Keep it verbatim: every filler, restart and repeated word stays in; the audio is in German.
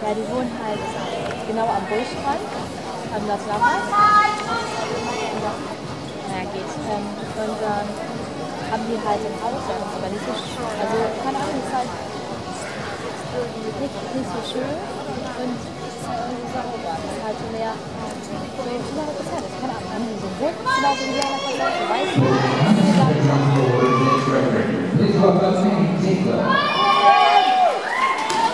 Ja, die wohnen halt genau am Bullstrand, am Nationalpark. Naja, geht. Ähm, und dann haben die halt ein Haus, das ist aber nicht so schön. Also, keine Ahnung, ist halt nicht, nicht so schön und es ist halt irgendwie sauber. Es ist halt so mehr, so genau was das halt ist. Keine Ahnung, haben die so einen Hund, genau wie Rianna gesagt, so weiß ich nicht.